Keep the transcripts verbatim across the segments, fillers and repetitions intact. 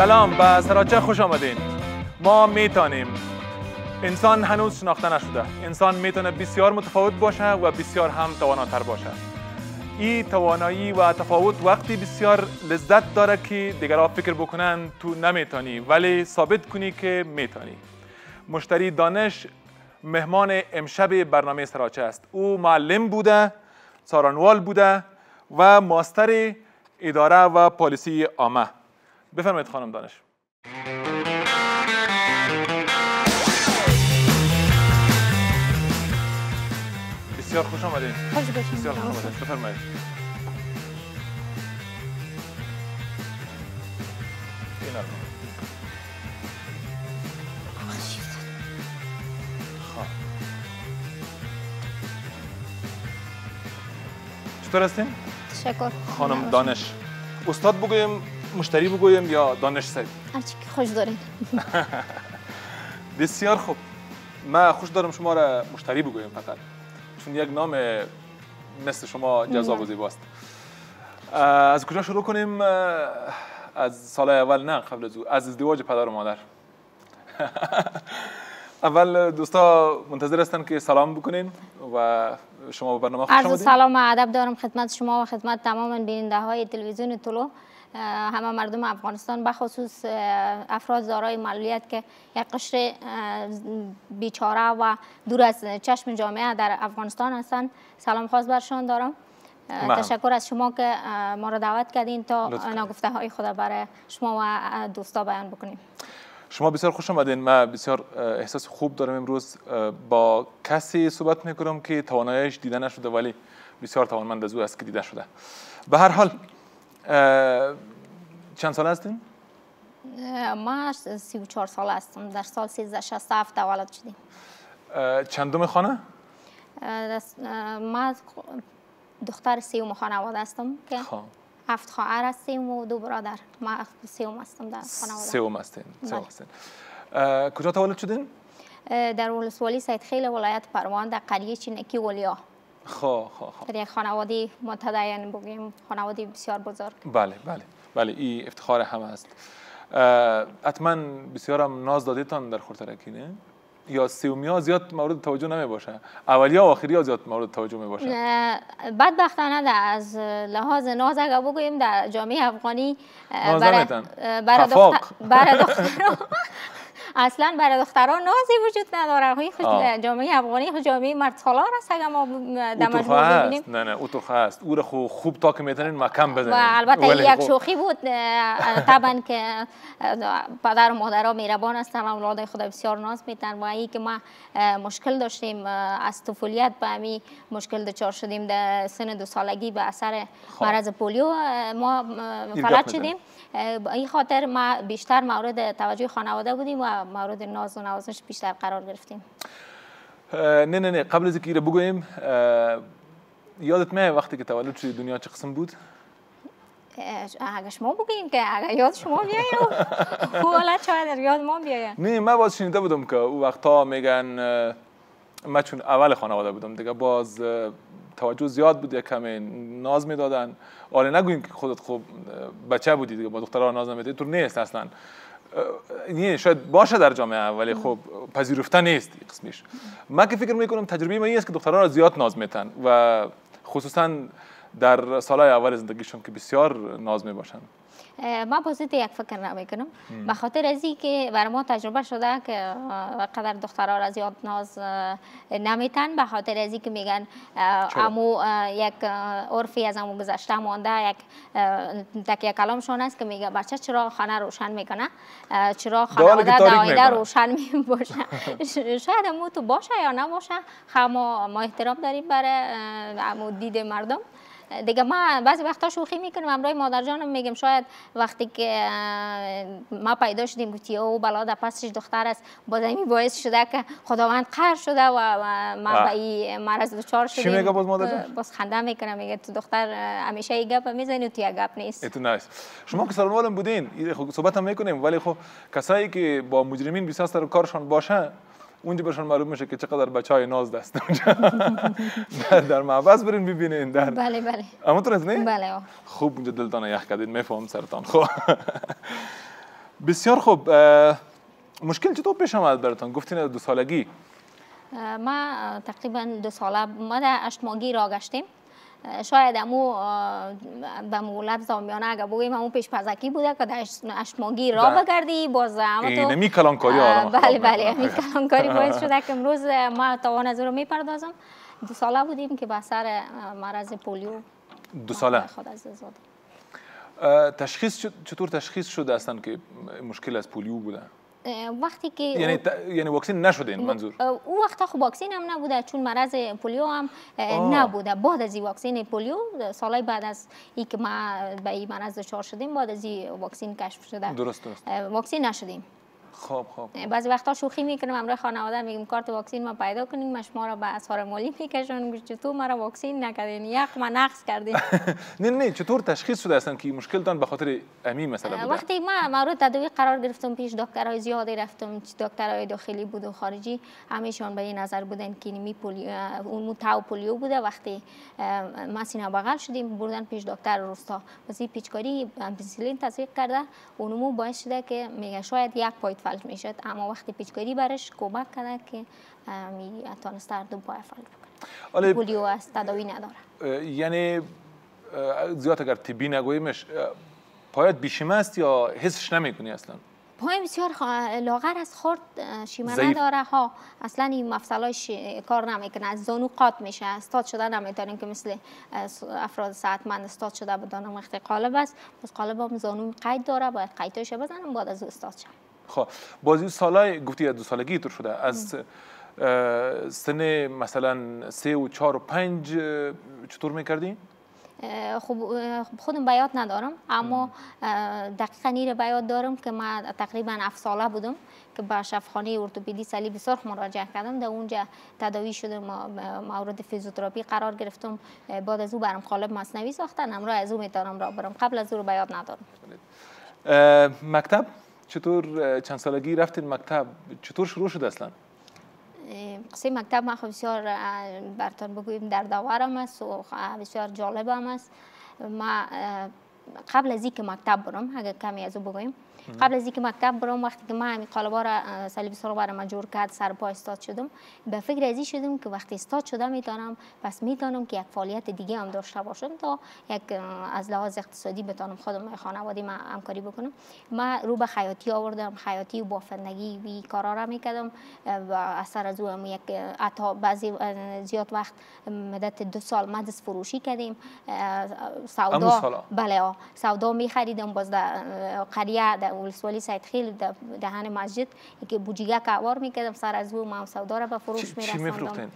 سلام، به سراچه خوش آمدین. ما میتونیم. انسان هنوز شناخته نشده. انسان میتونه بسیار متفاوت باشه و بسیار هم تواناتر باشه. این توانایی و تفاوت وقتی بسیار لذت داره که دیگران فکر بکنن تو نمیتونی، ولی ثابت کنی که میتونی. مشتری دانش مهمان امشب برنامه سراچه است. او معلم بوده، سارانوال بوده و ماستر اداره و پالیسی عامه. بفرمایید خانم دانش. بسیار خوش آمدین. خوش باشین. بسیار خوش آمدین. بفرمایید. اینا رو. خب. چطور هستین؟ تشکر. خانم دانش. استاد بگویم، مشتری بگویم یا دانش صاحب؟ هرچی که خوش دارین. بسیار خوب. من خوش دارم شما را مشتری بگویم فقط. چون یک نام مثل شما جذاب و زیباست. از کجا شروع کنیم؟ از سال اول نه، قبل از او از ازدواج پدر و مادر. اول دوستا منتظر هستن که سلام بکنین و شما به برنامه خوش آمدید. عرض سلام و ادب دارم خدمت شما و خدمت تمام بیننده های تلویزیون طلوع، همه مردم افغانستان، بخصوص افراد دارای معلولیت که یک قشر بیچاره و دور از چشم جامعه در افغانستان هستند. سلام خاص برشان دارم. مهم. تشکر از شما که ما را دعوت کردین تا نگفته های خود برای شما و دوستا بیان بکنیم. شما بسیار خوش آمدین. من بسیار احساس خوب دارم امروز با کسی صحبت میکنم که تواناییش دیده نشده ولی بسیار توانمند از او است که دیده شده. به هر حال چند سال هستین؟ ما سی و چهار سال هستم. در سال سیزده شصت و هفت تولد شدیم. چندم خانه؟ ما دختر سیوم خانواده هستم که هفت خواهر هستیم و دو برادر. ما سیوم هستم در خانواده. سیوم هستین. سیوم هستین. کجا تولد شدین؟ در ولسوالی سیدخیل ولایت پروان در قریه چینکی ولیا. خب خب خب. در یک خانواده متدین بگیم، خانواده بسیار بزرگ. بله بله بله، این افتخار همه است. حتما بسیارم ناز دادیتان در خورترکی نه؟ یا سیومیا زیاد مورد توجه نمی باشه، اولیا و آخریا زیاد مورد توجه می باشه. بدبختانه در از لحاظ ناز اگر بگوییم در جامعه افغانی برای برای دختر برای دختران اصلا برای دختران نازی وجود نداره. خود جامعه افغانی خود جامعه مرد سالار است اگر ما در مجموع ببینیم. نه نه او تو است. او رو خوب تا که میتونین محکم بزنین. و البته یک شوخی بود طبعا که پدر و مادرها مهربان هستن، اولاد خود بسیار ناز میتن و ای که ما مشکل داشتیم از طفولیت به همین مشکل دچار شدیم. در سن دو سالگی به اثر مرض پولیو ما فلج شدیم. این خاطر ما بیشتر مورد توجه خانواده بودیم و مورد ناز و نوازش بیشتر قرار گرفتیم. نه نه نه قبل از اینکه بگویم، یادت میاد وقتی که تولد شدی دنیا چه قسم بود؟ اگه شما بگیم که اگه یاد شما بیاین حالا شاید یاد ما بیاین. نه من باز شنیده بودم که او وقتا میگن، من چون اول خانواده بودم دیگه باز توجه زیاد بود، یک کمی ناز میدادن. آره نگویم که خودت خوب بچه بودی دیگه با دخترها ناز نمیدی، تو نیست اصلا. نه شاید باشه در جامعه ولی خب پذیرفته نیست قسمیش. من که فکر میکنم تجربه من این است که دخترها را زیاد ناز میتن و خصوصا در سالهای اول زندگیشون که بسیار ناز میباشن. ما بازید یک فکر نمیکنم به خاطر از اینکه برای ما تجربه شده که قدر دخترها را زیاد ناز نمیتن، به خاطر از اینکه میگن امو یک عرفی از امو گذشته مانده، یک تکیه کلامشون است که میگه بچه چرا خانه روشن میکنه، چرا خانواده در آینده روشن می باشه. شاید امو تو باشه یا نباشه، ما ما احترام داریم برای امو دید مردم دیگه. ما بعضی وقتا شوخی میکنیم همراه مادر جانم میگم شاید وقتی که ما پیدا شدیم گویی او بلا در پسش دختر است، باز این باعث شده که خداوند قهر شده و ما به این مرض دچار شدیم. چی میگه باز مادر جان؟ باز خنده میکنه میگه تو دختر همیشه این گپ میزنی و تو یک گپ نیست. اتو نیست. شما که سالمالم بودین صحبت هم میکنیم ولی خب کسایی که با مجرمین بسیار سر کارشان باشه اونجا برشان معلوم میشه که چقدر بچهای ناز دست در, در معبد برین ببینین. در بله بله اما تو نه؟ بله. خوب اونجا دلتان یخ کردین میفهم سرتان. خب بسیار خوب. مشکل چطور پیش آمد براتون؟ گفتین دو سالگی. ما تقریبا دو ساله ما در هشت ماهگی را گشتیم. شاید امو به مولد زامیانه اگه بگویم امو پیش پزکی بوده که در هشت ماهگی را بگردی باز اما تو اینمی کلانکاری آدم بله بله اینمی کلانکاری باعث شده که امروز ما توان از رو میپردازم. دو ساله بودیم که به اثر مرض پولیو دو ساله خود از دست تشخیص چطور تشخیص شده اصلا که مشکل از پولیو بوده؟ وقتی که یعنی ت... یعنی واکسین نشدین منظور؟ اون وقتا خب واکسین هم نبوده چون مرض پولیو هم نبوده. بعد از این واکسین پولیو سالای بعد از این که ما به این مرض دچار شدیم بعد از این واکسین کشف شده. درست درست. واکسین نشدیم. خب خب. بعضی وقتا شوخی میکنم امروز خانواده میگم کارت واکسین ما پیدا کنیم ما شما را به اسعار مالی میکشون چطور مرا واکسین نکردین یک ما نقص کردین. نه نه چطور تشخیص شده اصلا که مشکل دان به خاطر امی مثلا بوده؟ وقتی ما مورد تداوی قرار گرفتم پیش دکترای زیادی رفتم دکترای داخلی بود و خارجی همیشون به این نظر بودن که می پولیو اون تاو پولیو بوده. وقتی ما سینه بغل شدیم بردن پیش دکتر روستا واسه پیچکاری پنسیلین تزریق کرده اونمو باعث شده که میگه شاید یک پای فلج میشد اما وقتی پیچکاری برش کمک کرده که می تونست دو پای فلج بکنه. پولیو است تداوی نداره. یعنی زیاد اگر طبی نگویمش پایت بیشیمه است یا حسش نمیکنی اصلا؟ پای بسیار لاغر است خورد شیمه نداره ها اصلا این مفصلایش کار نمیکنه از زانو قاط میشه استاد شده نمیتونیم که مثل افراد صحتمند استاد شده بدانم وقتی قالب است بس قالب هم زانو قید داره باید قیدش بزنم بعد از او استاد شد. خب بازی سالای گفتی دو سالگی طور شده از سن مثلا سه و چهار و پنج چطور میکردی؟ خب خودم بیاد ندارم اما دقیقا نیره بیاد دارم که ما تقریبا هفت ساله بودم که به شفاخانه ارتوپدی صلیبی سرخ مراجعه کردم در اونجا تداوی شدم مورد فیزیوتراپی قرار گرفتم بعد از او برام قالب مصنوعی ساختن امروز از او میتونم راه برم قبل از او رو بیاد ندارم. مکتب چطور چند سالگی رفتین مکتب چطور شروع شد اصلا؟ قصه مکتب من بسیار براتون بگویم در داورم است و بسیار جالب هم است. ما قبل از اینکه مکتب برم اگر کمی از او بگویم قبل از اینکه مکتب برم وقتی که من همین قالبا را صلیبی سرخ برای من جور کرد سر پا استاد شدم به فکر ازی شدم که وقتی استاد شدم میتونم پس میتونم که یک فعالیت دیگه هم داشته باشم تا یک از لحاظ اقتصادی بتونم خودم خانوادی من همکاری بکنم. ما رو به خیاطی آوردم خیاطی و بافندگی وی کارا را میکردم و اثر از او هم یک عطا بعضی زیاد وقت مدت دو سال ما دست فروشی کردیم سودا بله سودا میخریدم باز در قریه ولسوالی سید خیل دهن مسجد که بوجیگه کاوار میکردم سر از او ما سودا را به فروش میرساندم. چی میفروختین؟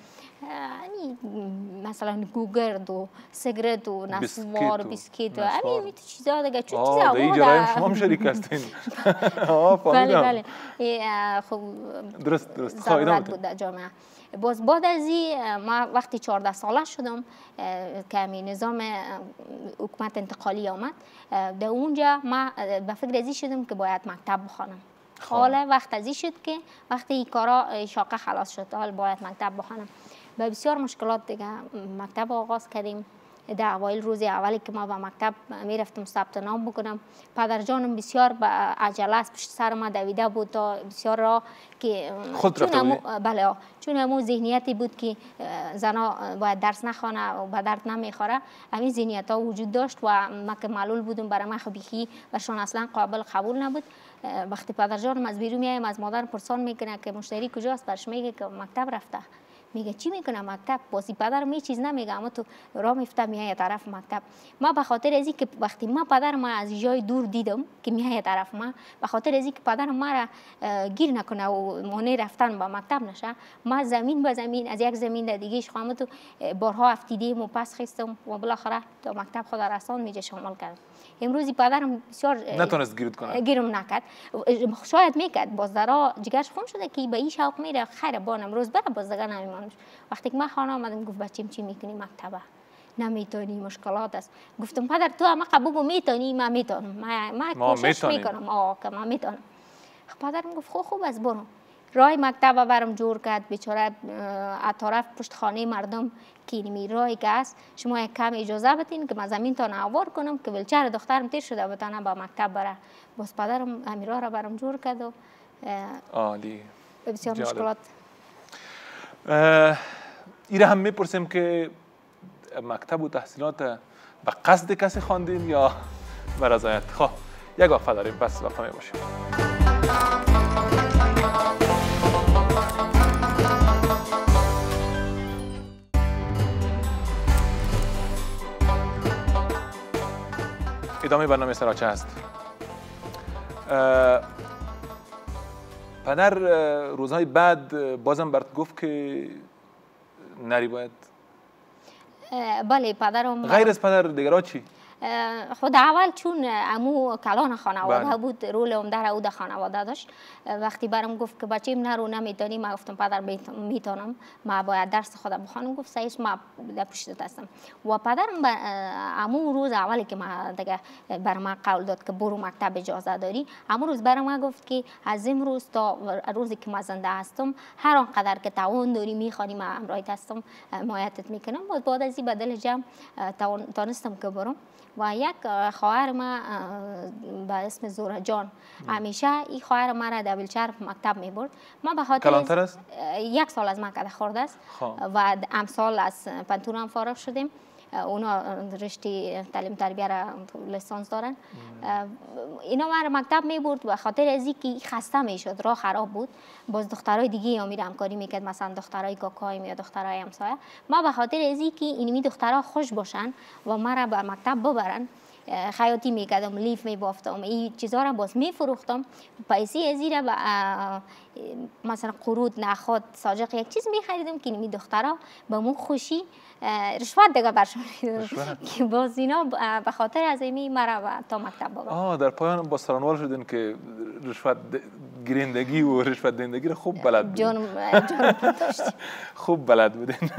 مثلا گوگرد و سیگرت و نسوار و بیسکیت و همین چیزا دیگه چه چیزا آه دیگه جرایم شما هم شریک هستین. بله بله خب درست درست ضرورت بود در جامعه. باز بعد از این ما وقتی چهارده ساله شدم که همین نظام حکومت انتقالی آمد در اونجا ما به فکر ازی شدم که باید مکتب بخوانم. حالا وقت ازی شد که وقتی این کارا شاقه خلاص شد حال باید مکتب بخوانم. به بسیار مشکلات دیگه مکتب آغاز کردیم. در اوایل روز اولی که ما به مکتب میرفتم ثبت نام بکنم پدر جانم بسیار به عجله است پشت سر ما دویده بود تا بسیار را که خود رفته بودی؟ بله چون همون ذهنیتی بود که زنا باید درس نخوانه و به درد نمیخوره همین ذهنیت ها وجود داشت و ما که معلول بودم برای من خبیخی برشان اصلا قابل قبول نبود. وقتی پدر جانم از بیرون میایم از مادر پرسان میکنه که مشتری کجاست برش میگه که مکتب رفته. میگه چی میکنه مکتب بازی پدرم هیچ چیز نمیگه اما تو راه میفته میای طرف مکتب. ما به خاطر از اینکه وقتی ما پدر ما از جای دور دیدم که میای طرف ما به خاطر از اینکه پدر ما را گیر نکنه و مانع رفتن به مکتب نشه ما زمین به زمین از یک زمین در دیگه شخامه تو بارها افتیدیم و پس خستم و بالاخره تا مکتب خود رسان میجه شامل کردم. امروزی پدرم بسیار نتونست گیرت کنه گیرم نکرد شاید میکرد باز درا جگرش خون شده که به این شوق میره خیر بان امروز بره باز دیگه نمیمانم. وقتی که من خانه آمدم گفت بچیم چی میکنی مکتبه نمیتونی مشکلات است. گفتم پدر تو اما بگو میتونی من میتونم ما, ما کوشش میکنم آه که من میتونم. پدرم گفت خب خوب است برو رای مکتب برام جور کرد بیچاره اطراف پشت خانه مردم که اینمی رای که است شما یک کم اجازه بدین که من زمین تا نوار کنم که ویلچر دخترم تیر شده بتانم با مکتب بره. باز پدرم امیرا را برام جور کرد و عالی. بسیار مشکلات. ایره هم میپرسیم که مکتب و تحصیلات به قصد کسی خواندین یا به رضایت؟ خب یک وقفه داریم، پس وقفه می باشیم. ادامه برنامه سراچه هست. پدر روزهای بعد بازم برات گفت که نری باید؟ بله پدرم. غیر از پدر دیگرها چی؟ خود اول چون امو کلان خانواده بود رول عمده را او در خانواده داشت. وقتی برام گفت که بچه‌م نرو نمیتونی، ما گفتم پدر میتونم، ما باید درس خودم بخوانم. گفت سعیش ما در پشتت هستم. و پدرم امو روز اولی که ما دیگه بر ما قول داد که برو مکتب اجازه داری، امو روز برام ما گفت که از امروز تا روزی که ما زنده هستم هر آنقدر که توان داری میخوانی ما امرایت هستم حمایتت میکنم. و بعد از این بدل جمع تانستم که برم. و یک خواهر ما به اسم زهره جان همیشه این خواهر ما را در ویلچر مکتب می برد. ما به خاطر کلانتر است؟ یک سال از مکتب خورده است و امسال از پنتون هم فارغ شدیم. اونا رشته تعلیم تربیه را لیسانس دارن. اینا ما مکتب می برد و خاطر از اینکه خسته می شد، راه خراب بود، باز دخترای دیگه امیر همکاری میکرد، مثلا دخترای کاکایم یا دخترای همسایه. ما به خاطر از اینکه اینمی دخترها خوش باشن و ما را به مکتب ببرن خیاطی میکردم، لیف میبافتم، این چیزا را باز میفروختم. پیسه از این را مثلا قروض نخود ساجق یک چیز میخریدم که اینمی دخترها به مو خوشی رشوت دیگه برشون میدادم که باز اینا به خاطر از ایمی مرا تا مکتب ببرن. آه در پایان با سرانوال شدین که رشوت گیرندگی و رشوت دهندگی رو خوب بلد بودین. جانم جانم داشتیم. خوب بلد بودین.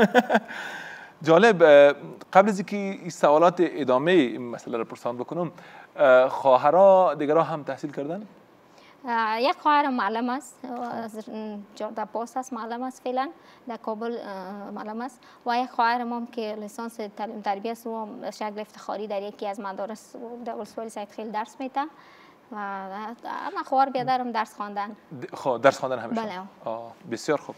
جالب. قبل از اینکه این سوالات ادامه این مسئله رو پرسان بکنم، خواهرها دیگرها هم تحصیل کردن؟ یک خواهرم معلم است، جرده پاس است، معلم است فعلا در کابل معلم است. و یک خواهرم هم که لیسانس تعلیم تربیه است و شاگرد افتخاری در یکی از مدارس در ولسوالی سید خیل درس میده. و اما خواهر بیادرم درس خواندن. خب درس خواندن همیشه؟ بله. آه بسیار خوب.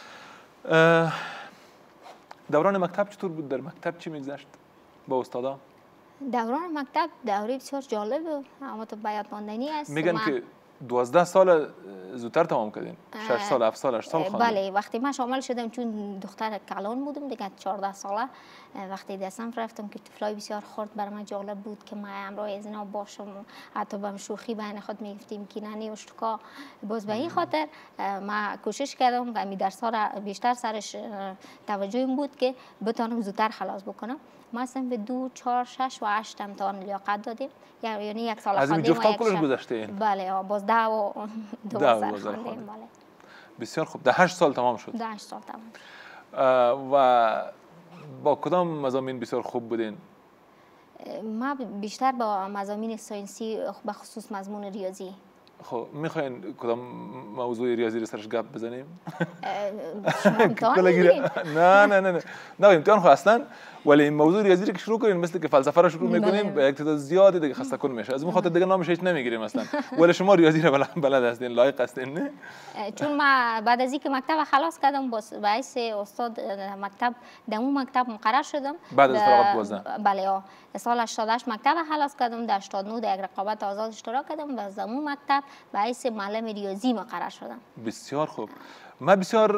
دوران مکتب چطور بود؟ در مکتب چی میگذشت با استادا؟ دوران مکتب دوره بسیار جالب و اما تو بیاد ماندنی است. میگن که دوازده سال زودتر تمام کردین، شش سال، هفت سال، هشت سال خواندین. بله وقتی من شامل شدم چون دختر کلان بودم دیگه چهارده ساله، وقتی دسم رفتم که طفلای بسیار خرد برای من جالب بود که من همراه از اینا باشم، حتی به شوخی بین خود میگفتیم که ننی اشتکا. باز به این خاطر من کوشش کردم که می درس ها را بیشتر سرش توجهم بود که بتونم زودتر خلاص بکنم. ما اصلا به دو، چهار، شش و هشت امتحان لیاقت دادیم، یعنی یک سال خواندیم. از این جفت کلش گذشته این؟ بله باز ده و دوازده خواندیم. بله. بسیار خوب. ده هشت سال تمام شد؟ ده هشت سال تمام. و با کدام مضامین بسیار خوب بودین؟ ما بیشتر با مضامین ساینسی به خصوص مضمون ریاضی. خب میخواین کدام موضوع ریاضی رو سرش گپ بزنیم؟ شما امتحان میگیرین؟ نه نه نه نه امتحان خو اصلا، ولی این موضوع ریاضی رو که شروع کنین مثل که فلسفه رو شروع میکنیم به یک تعداد زیادی دیگه خسته کن میشه. از اون خاطر دیگه نامش هیچ نمیگیریم اصلا. ولی شما ریاضی رو بلد هستین، لایق هستین نه؟ چون ما بعد از اینکه مکتب خلاص کردم با باعث استاد مکتب در اون مکتب مقرر شدم. بعد از فراغت دوازده؟ بله سال هشتاد و هشت مکتب خلاص کردم، در هشتاد و نه در یک رقابت آزاد اشتراک کردم و از اون مکتب باعث معلم ریاضی مقرر شدم. بسیار خوب. من بسیار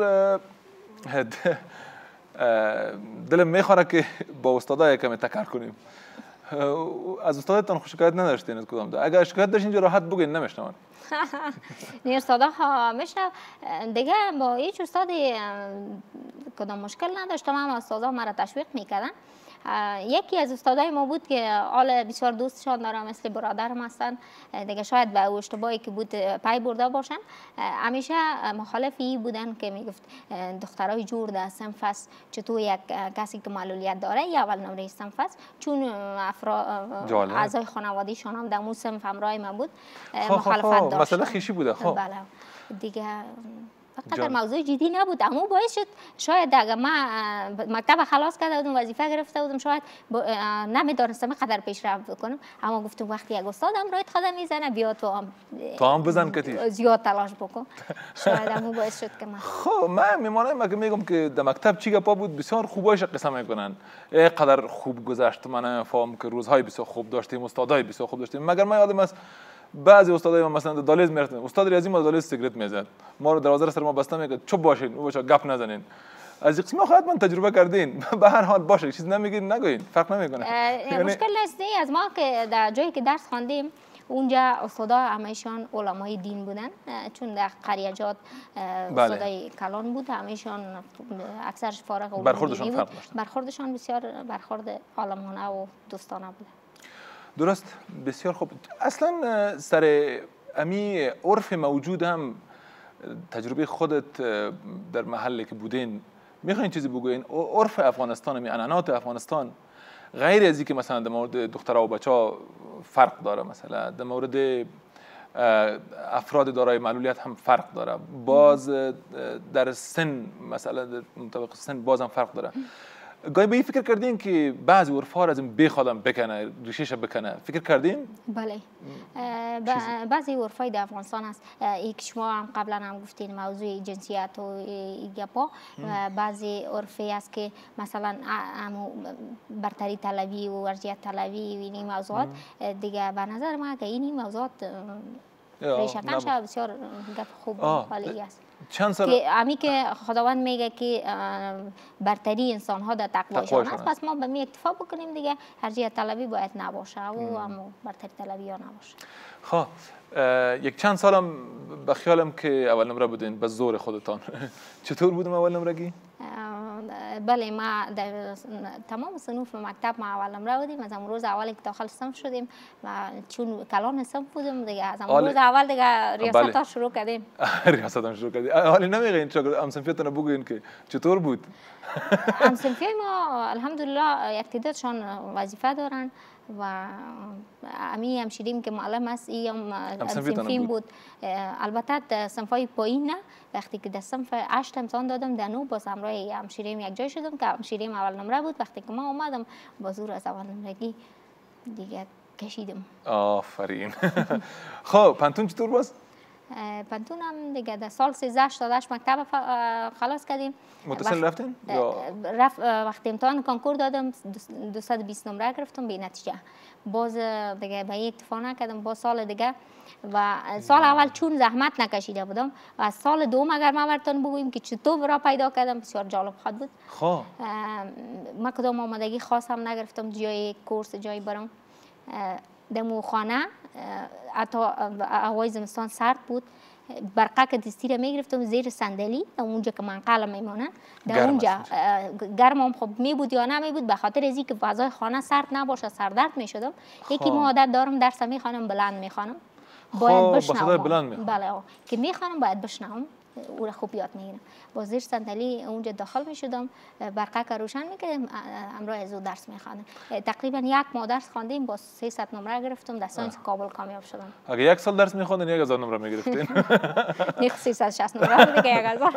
دلم میخوره که با استادا یکم تکرار کنیم. از استادتون خوش شکایت نداشتین از کدام؟ اگر شکایت داشتین اینجا راحت بگین نمیشنون. نه استادا میشنو دیگه، با هیچ استادی کدام مشکل نداشتم، هم استادا مرا تشویق میکردن. یکی از استادای ما بود که حال بسیار دوستشان دارم، مثل برادرم هستن دیگه، شاید به اشتباهی که بود پی برده باشن. همیشه مخالفی بودن که میگفت دخترای جور در صنف است، چطور یک کسی که معلولیت داره یا اول نمره صنف است، چون اعضای خانوادگیشان هم در اون صنف همراه ما بود. مخالفت داشت. مسئله خیشی بوده. خب بله دیگه فقط موضوع جدی نبود، اما باعث شد شاید اگر ما مکتب خلاص کرده بودم وظیفه گرفته بودم شاید نمیدانستم قدر پیشرفت بکنم، اما گفتم وقتی یک استاد امروز خدا میزنه بیا تو هم تو هم بزن کتی زیاد تلاش بکن. شاید اما باعث شد که من خب من میمانم مگه میگم که در مکتب چی گپا بود بسیار خوبایش قصه میکنن قدر خوب گذشت من فهم که روزهای بسیار خوب داشتیم استادای بسیار خوب داشتیم مگر من یادم است بعضی استادای ما مثلا دالیز میرفتن استاد ریاضی ما دالیز سیگرت میزد ما رو دروازه سر ما بسته میگه چوب باشین او بچا گپ نزنین از این قسم خودت من تجربه کردین به هر حال باشه چیز نمیگین نگوین فرق نمیکنه مشکل نیست از ما که در جایی که درس خواندیم اونجا استادا همشان علمای دین بودن چون در قریجات استادای کلان بود همشان اکثرش فارغ علوم برخوردشان دینی فرق بود داشت برخوردشان بسیار برخورد عالمانه و دوستانه بود. درست بسیار خوب. اصلا سر امی عرف موجود هم تجربه خودت در محلی که بودین میخواین چیزی بگوین عرف افغانستان می عنعنات افغانستان غیر از اینکه مثلا در مورد دخترها و بچه‌ها فرق داره مثلا در مورد افراد دارای معلولیت هم فرق داره باز در سن مثلا در مطابق سن باز هم فرق داره گاهی به این فکر کردین که بعضی عرف‌ها از این بخوادم بکنه ریشه‌ش بکنه فکر کردین؟ بله بعضی عرفای در افغانستان هست یک شما هم قبلا هم گفتین موضوع جنسیت و گپا و بعضی عرفی هست که مثلا برتری طلبی و ارجحیت طلبی و این موضوعات دیگه به نظر ما که این موضوعات ریشه‌کنش بسیار گپ خوب حالی است چند سال که امی که خداوند میگه که برتری انسان ها در تقوایشان است پس ما به می اکتفا بکنیم دیگه ارجحیت طلبی باید نباشه و اما برتری طلبی ها نباشه. خب یک چند سالم به خیالم که اول نمره بودین به زور خودتان چطور بودم اول نمرگی؟ بله ما در تمام صنوف مکتب ما اول نمره بودیم از امروز اولی که داخل صنف شدیم و چون کلان صنف بودیم دیگه از امروز اول دیگه ریاست ها شروع کردیم ریاست ها شروع کردیم حالی نمیگین چون ام صنفیتون بگوین که چطور بود؟ ام صنفی ما الحمدلله یک تعدادشان وظیفه دارن و امی همشیریم که معلم است این هم صنفیم بود البته صنفای پایین نه وقتی که در صنف هشت امتحان دادم در نو باز همراه همشیریم یک جای شدم که همشیریم اول نمره بود وقتی که ما اومدم با زور از اول نمرگی دیگه کشیدم. آفرین. خب پنتون چطور باز؟ پنتون هم دیگه در سال سیزده شدادش مکتب خلاص کردیم. متصل رفتین؟ رفت وقتی امتحان کنکور دادم دویست و بیست نمره گرفتم به نتیجه باز دیگه به یک اکتفا نکردم با سال دیگه و سال اول چون زحمت نکشیده بودم و از سال دوم اگر ما براتون بگویم که چطور را پیدا کردم بسیار جالب خواهد بود. خب ما کدام آمادگی خاص هم نگرفتم جای کورس جای برام دمو خانه حتی هوای زمستان سرد بود برقه که دستی را میگرفتم زیر صندلی اونجا که منقل میمونن در اونجا گرم هم خب می بود یا نمی بود به خاطر از اینکه فضای خانه سرد نباشه سردرد میشدم یکی ما عادت دارم درس میخوانم بلند میخوانم باید بشنوم بله که میخوانم باید بشنوم او را خوب یاد میگیرم با زیر صندلی اونجا داخل میشدم برقه که روشن میکردم امروز از او درس میخواندم تقریبا یک ماه درس خواندیم با سیصد نمره گرفتم در ساینس کابل کامیاب شدم. اگه یک سال درس میخواندین یک هزار نمره میگرفتین؟ یک سیصد و شصت نمره بود دیگه یک هزار.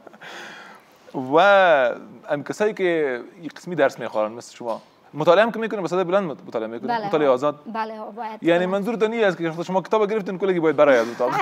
و ام کسایی که یک قسمی درس میخوانن مثل شما مطالعه هم که میکنین به صدای بلند مطالعه میکنین بله مطالعه آزاد بله باید یعنی منظور تو نیست که شما کتاب گرفتین کلگی باید برای از اتاق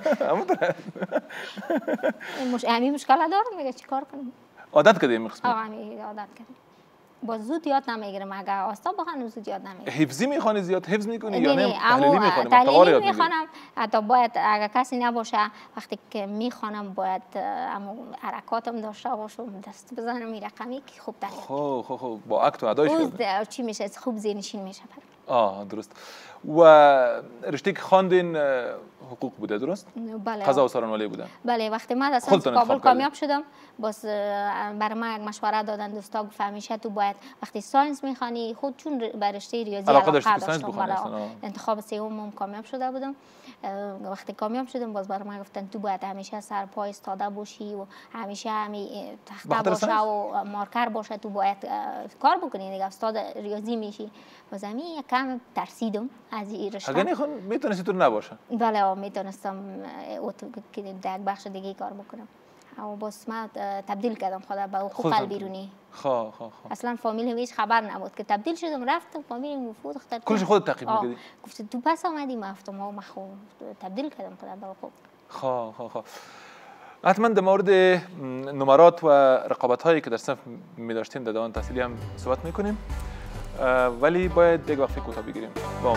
مش همین مشکل دارم میگه چیکار کنم عادت کردیم قسمی آقا می عادت کردم با زود یاد نمیگیرم اگه آستا بخونم زود یاد نمیگیرم. حفظی میخوانی زیاد حفظ میکنی یا نه تحلیلی میخوانی تحلیلی میخوانم حتی باید اگه کسی نباشه وقتی که میخوانم باید اما حرکاتم داشته باشم دست بزنم این رقمی که خوب تحلیل خب خب خب با اکت و ادایش کنم چی میشه خوب ذهنشین میشه. آه درست. و رشته که خواندین حقوق بوده درست؟ بله. قضا و سارنوالی بوده. بله وقتی من از کابل کامیاب شدم باز برای من یک مشوره دادن دوستا گفت همیشه تو باید وقتی ساینس میخوانی خود چون به رشته ریاضی علاقه داشتم انتخاب سومم کامیاب شده بودم وقتی کامیاب شدم باز برای من گفتن تو باید همیشه سر پای ایستاده باشی و همیشه همی تخته باشه و مارکر باشه تو باید کار بکنی دیگه استاد ریاضی میشی باز همین یکم ترسیدم از این رشته. اگه نخون میتونستی تو نباشه. بله میتونستم که در یک بخش دیگه کار بکنم. و باز من تبدیل کردم خودم به حقوق البیرونی. خب خب خب اصلا فامیل هیچ خبر نبود که تبدیل شدم رفتم فامیل مفروض اختر کلش خودت تعقیب می‌کردی؟ گفت تو پس آمدی ما گفتم ما خب تبدیل کردم خودم به حقوق. خب خب خب حتما در مورد نمرات و رقابت هایی که در صف می داشتیم در دوران تحصیلی هم صحبت میکنیم، ولی باید یک وقفه کوتاه بگیریم. با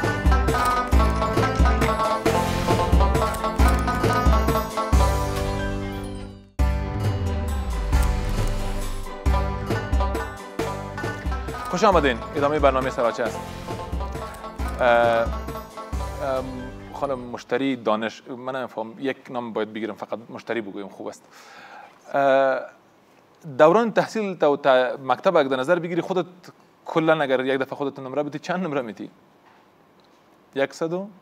خوش آمدین. ادامه برنامه سراچه است. خانم مشتری دانش، من نمی‌فهم یک نام باید بگیرم فقط مشتری بگویم خوب است. دوران تحصیل تا مکتب اگر در نظر بگیری خودت کلا اگر یک دفعه خودت نمره بدی چند نمره میدی؟ یکصد و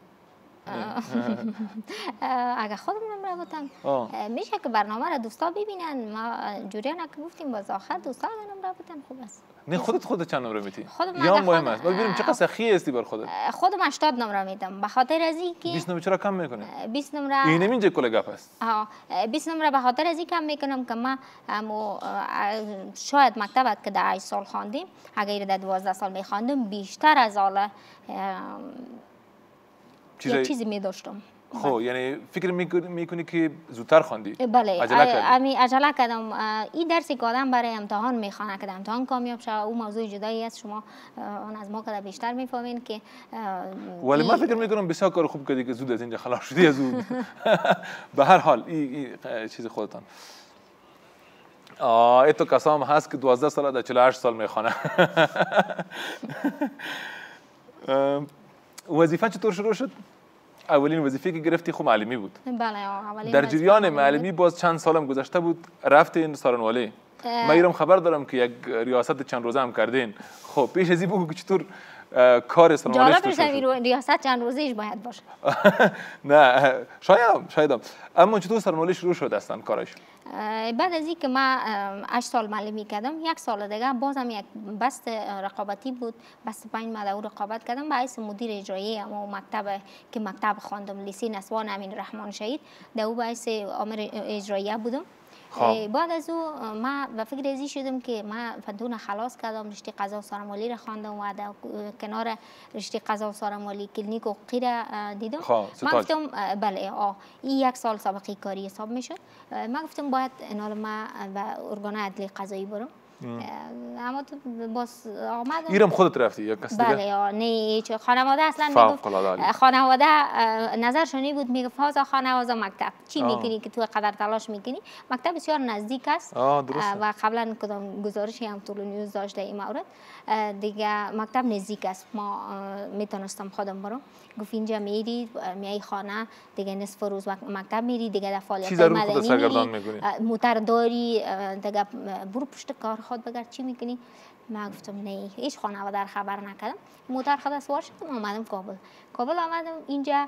اگر خودم نمره بدم میشه که برنامه را دوستا ببینن. ما جوریان که گفتیم باز آخر دوستا نمره بدن خوب است. نه خودت خودت چند نمره میدی؟ یا مهم است ببینیم چقدر سخی هستی بر خودت. خودم هشتاد نمره میدم به خاطر از اینکه بیست نمره چرا کم میکنی؟ بیست نمره این نمیشه کل گپ است. ها بیست نمره به خاطر از این کم میکنم که ما شاید مکتب که در هشت سال خواندیم اگر در دوازده سال میخواندم بیشتر از حالا یک چیزی میداشتم. خب یعنی فکر میکنی که زودتر خواندی؟ بله امی عجله کردم. این درسی که آدم برای امتحان میخوانه که امتحان کامیاب شود اون موضوع جدایی است. شما اون از ما که بیشتر میفهمین که ولی من فکر میکنم بسیار کار خوب کردی که زود از اینجا خلاص شدی از زود. به هر حال این چیز خودتان. آه ای تو کسام هست که دوازده سال در چهل و هشت سال میخوانه. وظیفه چطور شروع شد؟ اولین وظیفه که گرفتی خب معلمی بود. بله اولین در جریان معلمی باز چند سالم گذشته بود رفتین سارنوالی. من ایرم خبر دارم که یک ریاست چند روزه هم کردین. خب پیش از این بگو که چطور کار سارنوالی شروع شد. جالب ریاست چند روزه‌ایش باید باشه. نه شایدم شایدم اما چطور سارنوالی شروع شد اصلا کارش؟ بعد از اینکه من هشت سال معلمی کردم یک سال دیگه بازم یک بست رقابتی بود. بست پنج ماه او رقابت کردم به حیث مدیر اجرایی اما مکتب که مکتب خواندم لیسه نسوان امین رحمان شهید در او به حیث آمر اجرایی بودم. بعد از او ما به فکر ازی شدم که ما فنون خلاص کردم رشته قضا و سارنوالی را خواندم و در کنار رشته قضا و سارنوالی کلینیک و غیره دیدم. من گفتم بله آ این یک سال سابقه کاری حساب میشد. من گفتم باید انال ما به ارگان عدلی قضایی برم. اما تو باز آمدم ایرم خودت رفتی یا کس دیگه؟ بله نه چه خانواده اصلا میگفت خانواده نظرشونی بود میگفت فازا خانواده مکتب چی میکنی که تو قدر تلاش میکنی. مکتب بسیار نزدیک است و قبلا کدام گزارشی هم طول نیوز داشته این مورد دیگه مکتب نزدیک است. ما میتونستم خودم برم. گفت اینجا میری میای خانه دیگه نصف روز مکتب میری دیگه در فعالیت مدنی میری موتر داری دیگه برو پشت کار خود بگرد چی میکنی. من گفتم نه هیچ خانواده در خبر نکردم. موتر خود سوار شدم آمدم کابل. کابل آمدم اینجا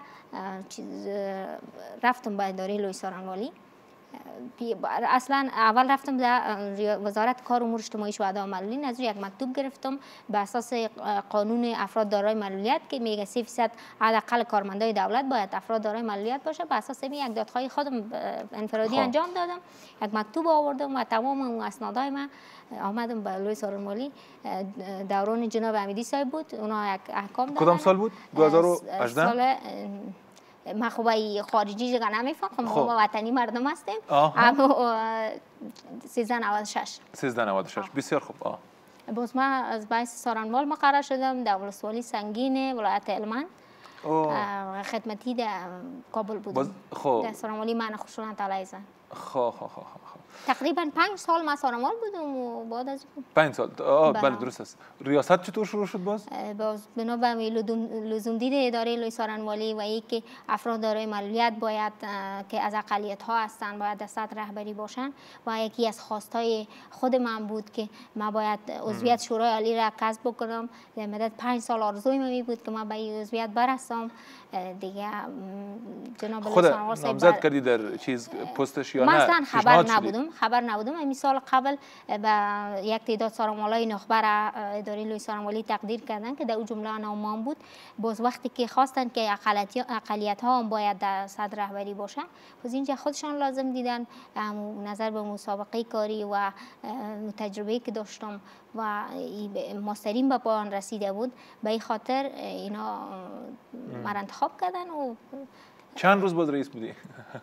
رفتم به اداره لوی سارنوالی. اصلا اول رفتم در وزارت کار امور اجتماعی شهدا و معلولین از یک مکتوب گرفتم به اساس قانون افراد دارای معلولیت که میگه سی درصد حداقل کارمندای دولت باید افراد دارای معلولیت باشه. به اساس این یک دادخواهی خودم انفرادی انجام دادم. یک مکتوب آوردم و تمام اون اسنادای من آمدم به لوی سارنوالی. دوران جناب امیدی صاحب بود. اونا یک احکام دادن. کدام سال بود؟ دو هزار و هجده سال ما خوبای خارجی جگه نمیفهم خب ما وطنی مردم هستیم. اما سیزده نود و شش سیزده نود و شش بسیار خوب. آه باز ما از باعث سارنوال مقرر شدم در ولسوالی سنگین ولایت هلمند. خدمتی در کابل بودم. خب در سارنوالی من خوشونت علیزه. خب خب خب تقریبا پنج سال ما سارنوال بودم و بعد از پنج سال آه بله درست است. ریاست چطور شروع شد باز؟ باز بنا به لزوم دید اداره لوی سارنوالی و ای که افراد دارای معلولیت باید که از اقلیت ها هستند باید در سطح رهبری باشن و یکی از خواستای خود من بود که ما باید عضویت شورای عالی را کسب بکنم. در مدت پنج سال آرزوی من بود که ما به این عضویت برسم. دیگه جناب خود نامزد کردی در چیز پستش یا نه؟ مثلا خبر نبودم نبودم خبر نبودم این سال قبل به یک تعداد سارمالای نخبر اداره لوی سارمالی تقدیر کردن که در اون جمله نامان بود. باز وقتی که خواستن که اقلیت ها هم باید در صدر رهبری باشه باز اینجا خودشان لازم دیدن نظر به مسابقه کاری و تجربه که داشتم و ماسترین به پایان رسیده بود به این خاطر اینا مرا انتخاب کردن. و چند روز باز رئیس بودی؟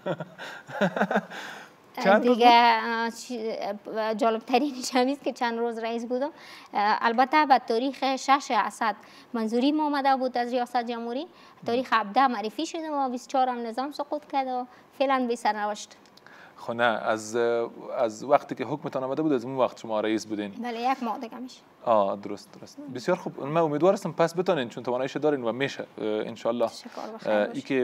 چند دیگه جالب ترینش همیست که چند روز رئیس بودم. البته به تاریخ شش اسد منظوری ما آمده بود از ریاست جمهوری، تاریخ هفده معرفی شدم و بیست و چهار هم نظام سقوط کرد و فعلا بی سرنوشت. خب نه از از وقتی که حکمتان آمده بود از اون وقت شما رئیس بودین؟ بله یک ماه دیگه میشه. آه درست درست بسیار خوب. من امیدوار هستم پس بتونین چون تواناییش دارین و میشه ان شاء الله. ای که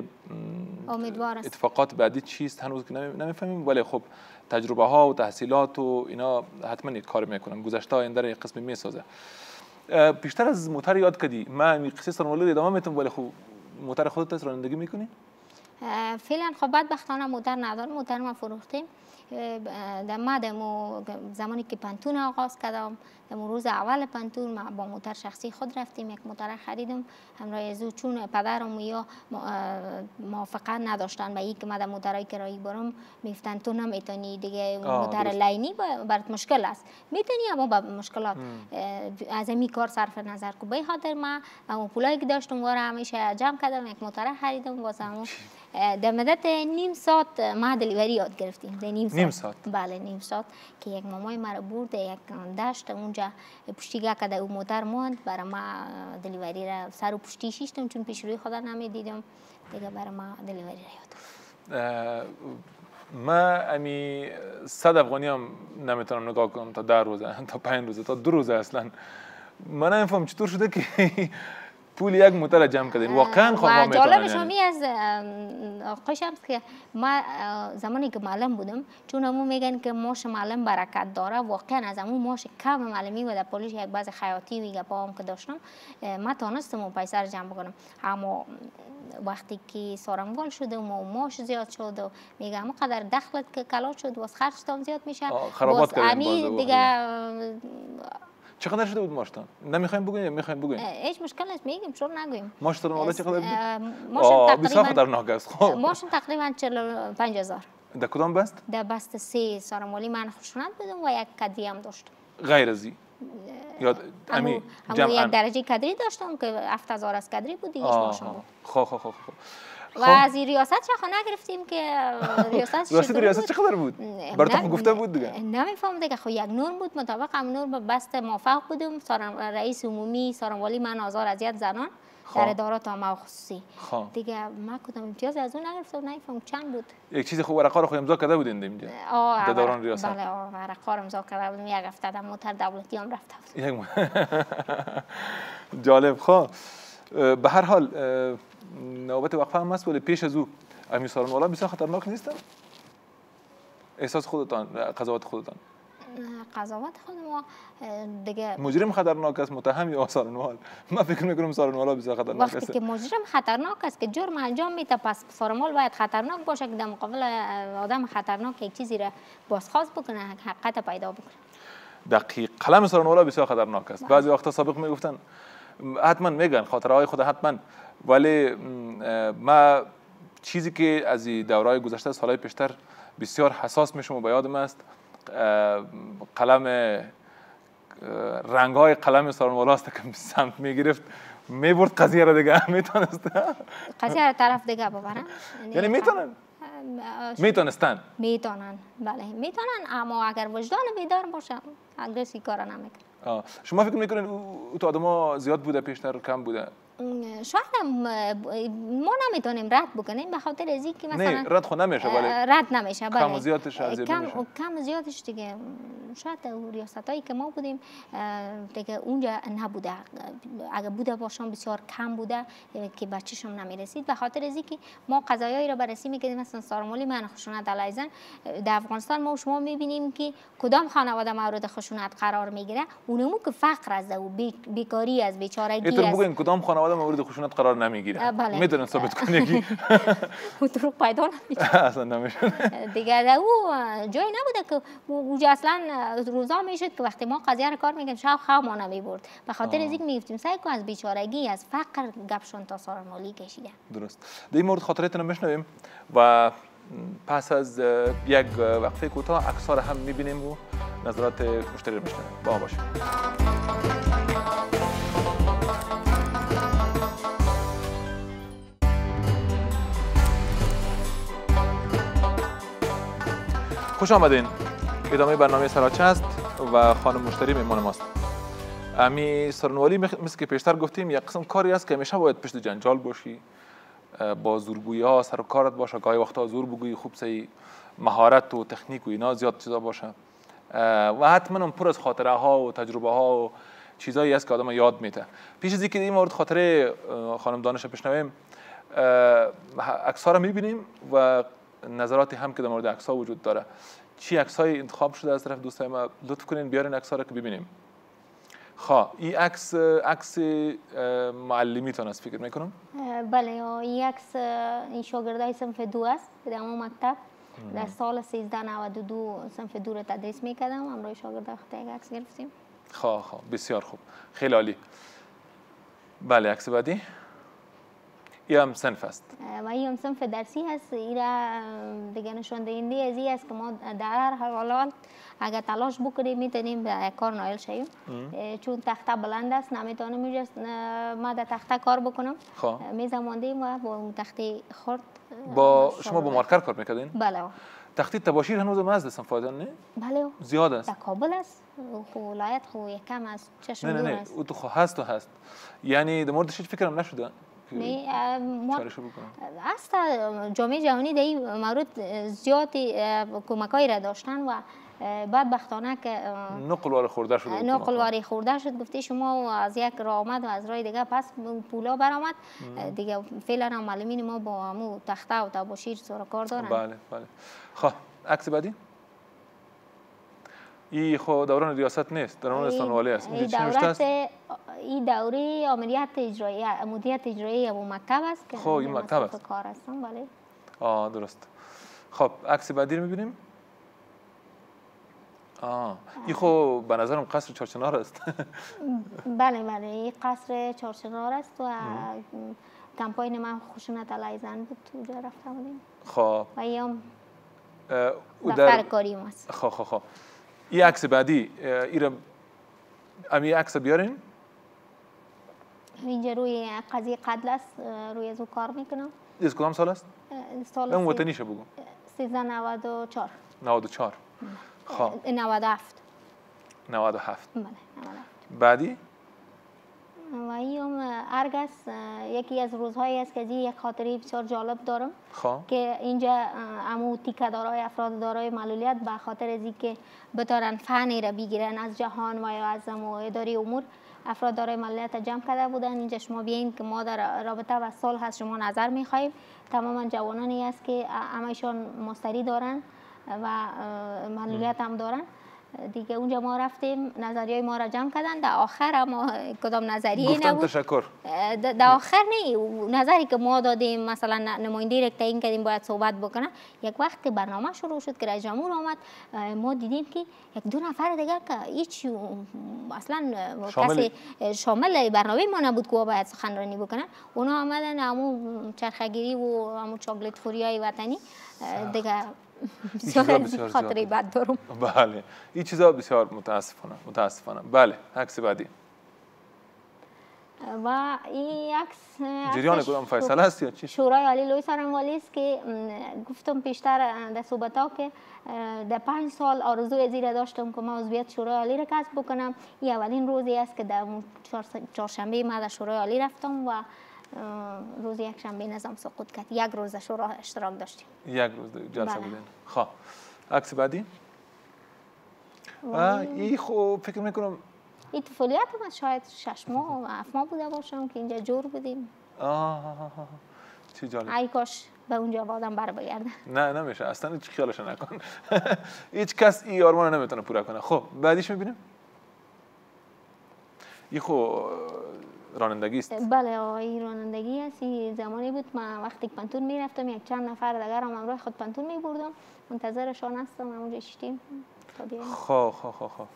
اتفاقات بعدی چیست هنوز که نمیفهمیم ولی خب تجربه ها و تحصیلات و اینا حتما یک کار میکنن گذشته آینده رو یک قسمی میسازه. بیشتر از موتور یاد کردی من این قصه سرمالو ادامه میتونم ولی خب موتور خودت رانندگی میکنی؟ فعلا خب بدبختانه موتور ندارم، موتور ما فروختیم. در ما زمانی که پنتون آغاز کردم در روز اول پنتون ما با موتور شخصی خود رفتیم یک موتور خریدم همراه از او چون پدرم یا موافقت نداشتن به اینکه من در موتورهای کرایی برم میگفتن تو نمیتونی دیگه موتور لینی برات مشکل است میتونی اما با مشکلات از این کار صرف نظر کو. به خاطر ما اما پولایی که داشتم واره همیشه جمع کردم یک موتور خریدم واسه در مدت نیم ساعت ما دلیوری یاد گرفتیم. نیم ساعت. نیم ساعت بله نیم ساعت که یک مامای مرا برد یک دشت اونجا پشتیگاه که در اون موتر ماند برای ما دلیوری را سر و پشتی شیشتم چون پیش روی خدا نمیدیدم دیگه برای ما دلیوری را یاد. ما امی صد افغانی هم نمیتونم نگاه کنم تا ده روزه تا پنج روزه تا دو روزه اصلا. من نمیفهم چطور شده که پول یک موتور جمع کردین واقعا خواه میتونن. جالبش همی از آقای شمس که ما زمانی که معلم بودم چون همو میگن که ماش معلم برکت داره واقعا از همون ماش کم معلمی و در پولیش یک بعض خیاطی و گپا هم که داشتم ما تانستم اون پیسه رو جمع بکنم. اما وقتی که سارنگال شده و ماش زیاد شد و میگه همون قدر دخلت که کلات شد واس خرجتان زیاد میشه خرابات کردن دیگه. چقدر شده بود ماشتان؟ نمیخوایم بگویم میخوایم بگویم؟ هیچ مشکل نیست میگیم چون نگویم. ماشتان والا چقدر بود؟ ماشم بسیار خطرناک است. خب ماشم تقریبا چهل و پنج هزار. در کدام بست؟ در بست سه سارمالی من خشونت بودم و یک کدری هم داشتم. غیر از این؟ یاد امی جمعاً یک درجه کدری داشتم که هفت هزار از کدری بود دیگه ماشم بود. خب خب خب خب. و از ریاست چه نگرفتیم که ریاست ریاست ریاست چقدر بود؟ براتون گفته بود دیگه؟ نمیفهم دیگه خب یک نور بود مطابق هم نور به بست موافق بودم. سارم رئیس عمومی سارموالی من آزار اذیت زنان در ادارات عامه و خصوصی دیگه ما کدام امتیاز از اون نگرفتم نمیفهم چند بود. یک چیز خوب ورقا رو خو امضا کرده بودین اینجا در دوران ریاست؟ بله ورقا رو امضا کرده بودم یک هفته در موتر دولتی هم رفته بود. جالب. خب به هر حال نوبت وقفه هم هست ولی پیش از او امی سارنوالا بسیار خطرناک نیستن؟ احساس خودتان قضاوت خودتان؟ قضاوت خود ما دیگه مجرم خطرناک است متهم یا سارنوال؟ من فکر میکنم سارنوالا بسیار خطرناک است. وقتی که مجرم خطرناک است که جرم انجام میده پس سارنوال باید خطرناک باشه که در مقابل آدم خطرناک یک چیزی را بازخواست بکنه حقیقت پیدا بکنه. دقیق. قلم سارنوالا بسیار خطرناک است. بعضی وقتا سابق میگفتن حتما میگن خاطره های خود حتما ولی ما چیزی که از دورهای گذشته سالهای پیشتر بسیار حساس میشم و به یادم است قلم رنگ های قلم سارنوالا است که سمت میگرفت میبرد قضیه را دیگه میتونست قضیه را طرف دیگه ببرن یعنی میتونن میتونستن میتونن بله میتونن اما اگر وجدان بیدار باشه اگرسی کار نمیکنه. شما فکر میکنین او تو آدما زیاد بوده پیشتر کم بوده؟ شاید ما نمیتونیم رد بکنیم به خاطر از اینکه مثلا نه رد خود نمیشه ولی رد نمیشه کم و زیادش کم کم زیادش دیگه شاید ریاستایی که ما بودیم دیگه اونجا نبوده اگه بوده باشم بسیار کم بوده که بچه‌شون نمیرسید به خاطر از اینکه ما قضایایی را بررسی میکردیم مثلا سارمالی من خشونت علیه زن در افغانستان ما شما میبینیم که کدام خانواده مورد خشونت قرار میگیره اونمو که فقر از و بیکاری از بیچارگی از کدام خانواده آدم مورد خشونت قرار نمیگیره. بله. میتونن ثابت کنی که اون دروغ پیدا نمیشه. اصلا نمیشه. دیگه او جایی نبوده که اونجا اصلا روزا میشد که وقتی ما قضیه رو کار میکنیم شاو خواه ما نمیبرد. به خاطر از اینکه میگفتیم سعی کن از بیچارگی از فقر گپشون تا سارمالی کشیدن. درست. در این مورد خاطرتون رو میشنویم و پس از یک وقفه کوتاه عکس‌ها رو هم میبینیم و نظرات مشتری رو میشنویم. با ما باشید. خوش آمدین. ادامه برنامه سراچه است و خانم مشتری مهمان ماست. امی سرنوالی مثل که پیشتر گفتیم یک قسم کاری است که همیشه باید پشت جنجال باشی، با زورگویی ها سر و کارت باشه، گاهی وقتا زور بگویی، خوب سی مهارت و تکنیک و اینا زیاد چیزا باشه و حتما اون پر از خاطره ها و تجربه ها و چیزایی است که آدم یاد میده. پیش از اینکه این مورد خاطره خانم دانش بشنویم، عکس‌ها رو میبینیم و نظراتی هم که در مورد عکس‌ها وجود داره. چی عکس‌های انتخاب شده از طرف دوستای ما؟ لطف کنین بیارین عکس‌ها رو که ببینیم. خب این عکس عکس معلمیتون است فکر میکنم؟ بله، این عکس این شاگردای صنف دو است که در اون مکتب در سال سیزده نود و دو صنف دو رو تدریس میکردم. امروز شاگرد وقتی یک عکس گرفتیم. خب خب بسیار خوب، خیلی عالی. بله عکس بعدی این هم صنف است و این هم صنف درسی هست. این را دیگه نشان دهنده از این است که ما در هر حالات اگر تلاش بکنیم میتونیم به کار نایل شویم. چون تخته بلند است نمیتونم اینجا ما در تخته کار بکنم. خب میزم ماندیم و با اون تخته خرد. با شما با مارکر کار میکردین؟ بله. تخته تباشیر هنوز هم هست صنف نه؟ بله. زیاد است. در کابل است. خو ولایت خو یکم از چشم دور است. نه نه نه او تو خو هست و هست. یعنی در موردش هیچ فکرم نشده. نه ما است جامعه جهانی در این مورد زیادی کمکایی را داشتن و بدبختانه که نقل خورده شد نقل واری خورده شد. گفته شما از یک راه آمد و از راه دیگه پس پولا برآمد دیگه. فعلا معلمین ما با همو تخته و تباشیر سر کار دارن. بله بله. خب عکس بعدی این خود دوران ریاست نیست، دوران استانوالی است. این دورت این دوره عملیات اجرایی مدیریت اجرایی ابو مکتب است که خب این مکتب است. کار هستم. بله. آه درست. خب عکس بعدی رو می‌بینیم. آه این خو به نظرم قصر چهارچنار است. بله بله این قصر چهارچنار است و کمپاین ما خشونت علیه زن بود اونجا رفته بودیم. خب و ایام دفتر کاری ماست. خب خب خب این عکس بعدی ایرا امی عکس بیارین. اینجا روی قضیه قتل است، روی از او کار میکنم. از کدام سال است؟ سال اون وطنیشه بگو. سیزده نود و چهار. نود و چهار. خب نود و هفت. نود و هفت. بله نود و هفت. بعدی و این ارگ است. یکی از روزهایی است که از یک خاطره بسیار جالب دارم. خب که اینجا امو تیکه دارای افراد دارای معلولیت به خاطر از اینکه بتارن فنی را بگیرن از جهان و یا از امو اداری امور افراد دارای معلولیت جمع کرده بودن. اینجا شما بیاین که ما در رابطه و صلح هست شما نظر میخوایم. تماما جوانانی است که همشان مستری دارن و معلولیت هم دارن. دیگه اونجا ما رفتیم نظریه ما را جمع کردن. در آخر ما کدام نظریه گفتن نبود. تشکر. در آخر نه نظری که ما دادیم مثلا نماینده را تعیین کردیم باید صحبت بکنه. یک وقت که برنامه شروع شد که رئیس جمهور آمد ما دیدیم که یک دو نفر دیگه که هیچ اصلا کسی شامل برنامه ما نبود که باید سخنرانی بکنن. اونا آمدن همون چرخگیری و همون چاکلت خوری های وطنی دیگه. بسیار بسیار خاطره بد دارم. بله این چیزا بسیار متاسفانه متاسفانه. بله عکس بعدی و این عکس جریان کدام فیصله است یا چی؟ شورای عالی لوی سارنوالی است که گفتم پیشتر در صحبت‌ها که در پنج سال آرزوی زیر داشتم که ما عضویت شورای عالی را کسب بکنم. این اولین روزی است که در چهارشنبه ما در شورای عالی رفتم و روز یک شنبه نظام سقوط کرد. یک روز شورا اشتراک داشتیم. یک روز جلسه بودین. خب عکس بعدی این خب فکر میکنم این طفولیت هم شاید شش ماه و هفت ماه بوده باشم که اینجا جور بودیم. آه چی جالب. ای کاش به اونجا آدم بر بگرده. نه نمیشه اصلا هیچ خیالش نکن. هیچ کس این آرمان نمیتونه پورا کنه. خب بعدیش میبینیم این خب رانندگی است. بله آقای رانندگی است. زمانی بود من وقتی پنتون میرفتم یک چند نفر دیگر هم همراه خود پنتون میبردم، منتظرشان هستم اونجا شدیم. خب خب خب خب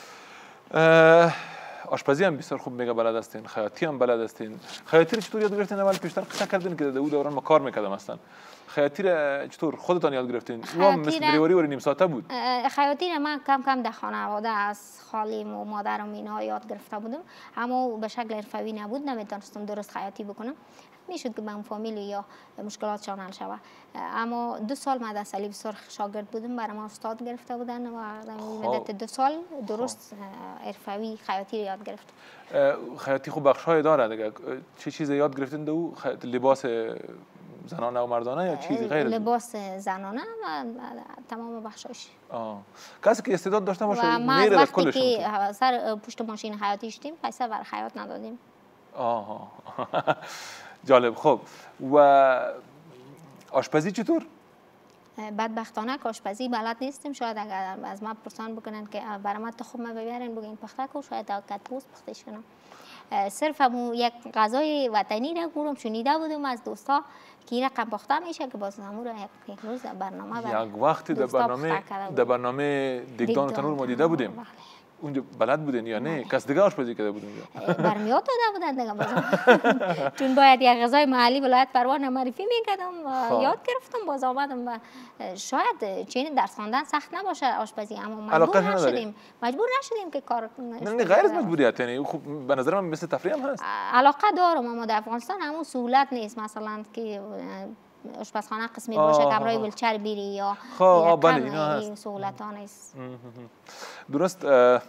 آشپزی هم بسیار خوب میگه بلد هستین، خیاطی هم بلد هستین. خیاطی رو چطور یاد گرفتین؟ اول پیشتر قصه کردین که در اون دوران ما کار میکردم اصلا. خیاطی رو چطور خودتان یاد گرفتین؟ اون مثل دریوری و نیم ساعته بود. خیاطی رو من کم کم در خانواده از خالیم و مادرم اینا یاد گرفته بودم، اما به شکل حرفه‌ای نبود، نمیتونستم درست خیاطی بکنم. میشد که به اون فامیل یا مشکلاتشان حل شود. اما دو سال من در صلیب سرخ شاگرد بودم، برای ما استاد گرفته بودن و در مدت دو سال درست حرفه‌ای خیاطی رو یاد گرفتم. خیاطی خوب بخش‌های داره دیگه. چه چیزی یاد گرفتین دو؟ لباس زنانه و مردانه یا چیزی غیر؟ لباس زنانه و تمام بخشاش. آه. کسی که استعداد داشته باشه میره در کلش. وقتی که سر پشت ماشین خیاطی شدیم پیسه برای خیاط ندادیم. آها. جالب. خب و آشپزی چطور؟ بدبختانه که آشپزی بلد نیستیم. شاید اگر از ما پرسان بکنن که برای ما تخم ما ببرین بگین پخته کو، شاید کتبوس پختش کنم. صرف همون یک غذای وطنی را گورم شنیده بودم از دوستا که این رقم پخته میشه که باز همون را یک روز برنامه برای یک وقتی در برنامه در برنامه دیگدان تنور ما دیده بودیم. اونجا بلد بودین یا نه؟ کس دیگه آشپزی کرده بود اونجا؟ برمیاد داده بودن دیگه بازم. چون باید یک غذای محلی ولایت پروان معرفی میکردم و یاد گرفتم، باز آمدم و شاید چین درس خواندن سخت نباشه آشپزی، اما مجبور نشدیم مجبور نشدیم که کار نه نه غیر از مجبوریت، یعنی خوب به نظر من مثل تفریح هم هست. علاقه دارم اما در افغانستان همون سهولت نیست، مثلا که آشپزخانه قسمی باشه که همراه ویلچر بیری یا خب بله اینا هست. سهولت ها نیست. درست.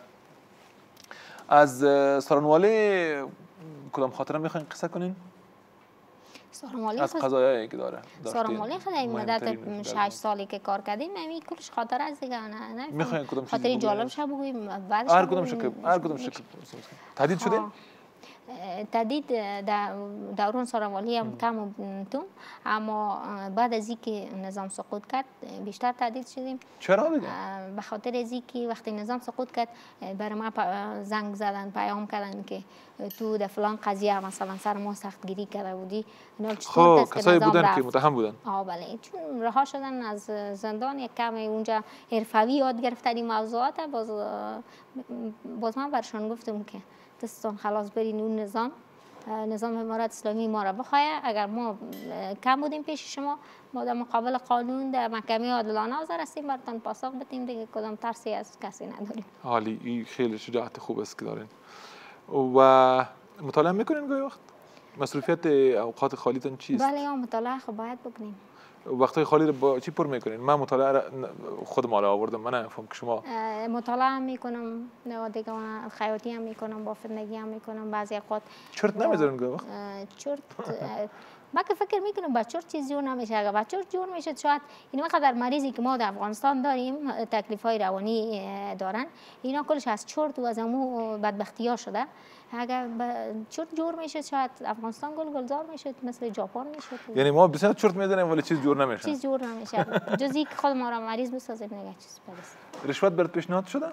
از سارنواله کدام خاطره میخواین قصه کنین؟ سارنواله از قضایایی که داره. سارنواله خدای مدت شش سالی که کار کردیم همین کلش خاطر از دیگه نه نه میخواین کدام چیزی خاطر جالب شه بگویم بعدش هر کدام شکل هر کدام شکل تهدید شده؟ تهدید دوران سارنوالی هم کم تو، اما بعد از اینکه نظام سقوط کرد بیشتر تهدید شدیم. چرا دیگه؟ به خاطر از اینکه وقتی نظام سقوط کرد برای ما زنگ زدن، پیام کردن که تو در فلان قضیه مثلا سر ما سختگیری کرده بودی. خب کسایی بودن که متهم بودن؟ آه بله، چون رها شدن از زندان یک کم اونجا حرفه‌ای یاد گرفتن این موضوعات. باز باز من برشان گفتم که دستان خلاص برین اون نظام نظام امارت اسلامی ما را بخواه. اگر ما کم بودیم پیش شما، ما در مقابل قانون در محکمه عادلانه حاضر هستیم براتون پاسخ بدیم، دیگه کدام ترسی از کسی نداریم. حالی این خیلی شجاعت خوب است که دارین. و مطالعه میکنین گاهی وقت؟ مصروفیت اوقات خالیتون چیست؟ بله یا مطالعه خب باید بکنیم. وقتای خالی رو با چی پر میکنین؟ من مطالعه خودم حالا آوردم، من نفهم که شما. مطالعه هم میکنم، دیگه خیاطی هم میکنم، بافندگی هم میکنم، بعضی اوقات چرت نمیذارن گاهی وقت؟ چرت ما که فکر میکنم با چرت چیز جور نمیشه. اگر با چرت جور میشه شاید این وقت در مریضی که ما در افغانستان داریم تکلیف های روانی دارن، اینا کلش از چرت و از امو بدبختی ها شده. اگر چرت جور میشه شاید افغانستان گل گلزار میشه، مثل ژاپن میشه. یعنی ما بسیار چرت میزنیم ولی چیز جور نمیشه. چیز جور نمیشه جز اینکه خود ما را مریض بسازیم نگه چیز برسه. رشوت برات پیشنهاد شده؟